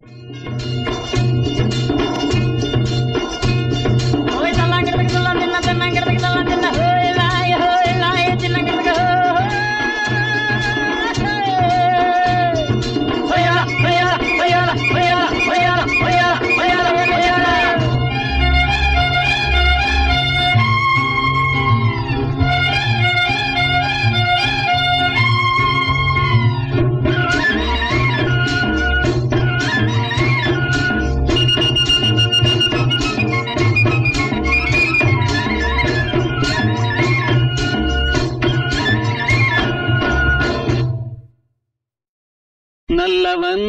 நல்லவன்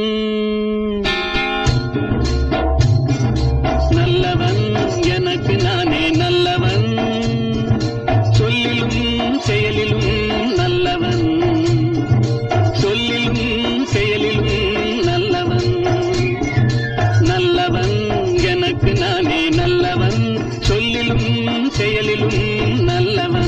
நல்லவன் எனக்கு நானே நல்லவன் சொல்லிலும் செயலிலும் நல்லவன் சொல்லிலும் செயலிலும் நல்லவன் நல்லவன் எனக்கு நானே நல்லவன் சொல்லிலும் செயலிலும் நல்லவன்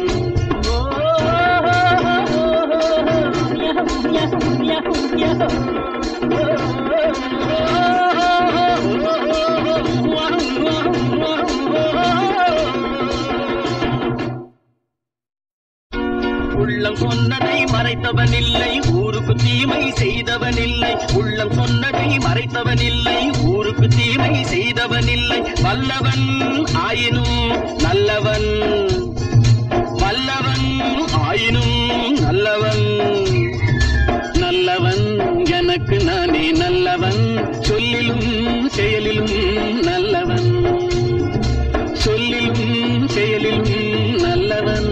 உள்ளம் சொன்னதை மறைத்தவன் இல்லை ஊருக்கு தீமை செய்தவன் இல்லை உள்ளம் சொன்னதை மறைத்தவன் இல்லை ஊருக்கு தீமை செய்தவன் இல்லை வல்லவன் ஆயினும் நல்லவன் வல்லவன் ஆயினும் நல்லவன் நல்லவன் எனக்கு நானே நல்லவன் சொல்லிலும் செயலிலும் நல்லவன் சொல்லிலும் செயலிலும் நல்லவன்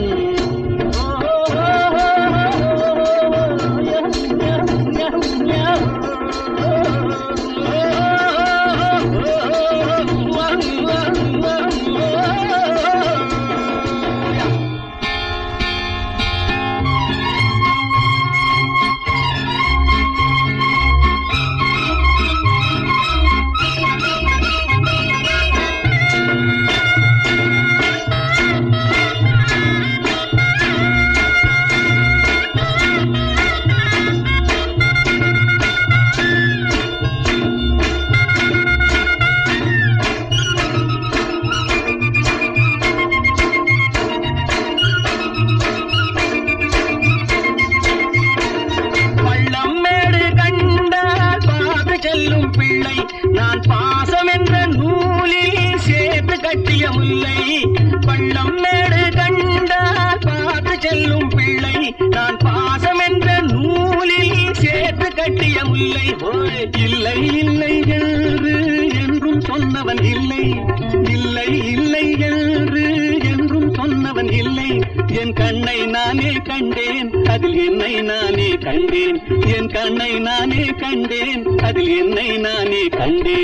நான் பாசம் என்ற நூலில் சேர்த்து கட்டிய முல்லை பள்ளம் மேடு கண்டால் பார்த்து செல்லும் பிள்ளை நான் பாசம் என்ற நூலில் சேர்த்து கட்டிய முல்லை இல்லை இல்லை என்று என்றும் சொன்னவன் இல்லை இல்லை இல்லை என்று என்றும் சொன்னவன் இல்லை என் கண்ணை நானே கண்டேன் அதில் என்னை நானே கண்டேன் என் கண்ணை நானே கண்டேன் அதில் என்னை நானே கண்டேன்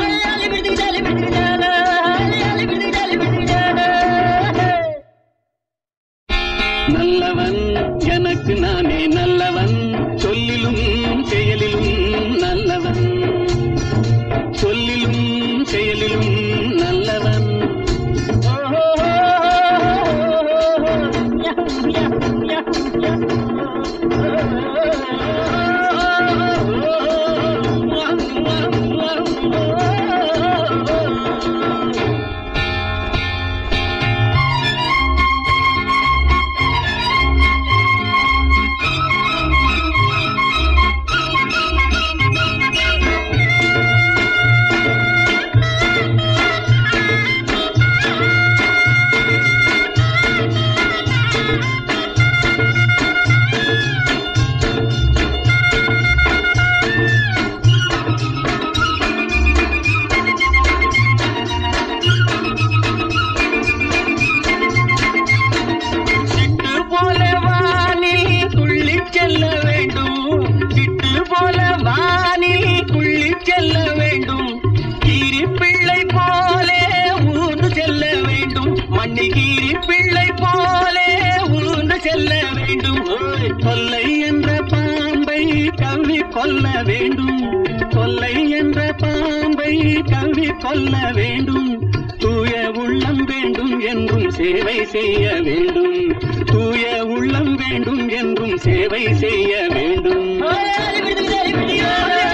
நல்லவன் எனக்கு நானே நல்லவன் சொல்லிலும் செயலிலும் நல்லவன் சொல்லிலும் செயலிலும் நல்லவன் கொல்லை என்ற பாம்பை கவ்வி கொல்ல வேண்டும் கொல்லை என்ற பாம்பை கவ்வி கொல்ல வேண்டும் தூய உள்ளம் வேண்டும் என்றும் சேவை செய்ய வேண்டும் தூய உள்ளம் வேண்டும் என்றும் சேவை செய்ய வேண்டும்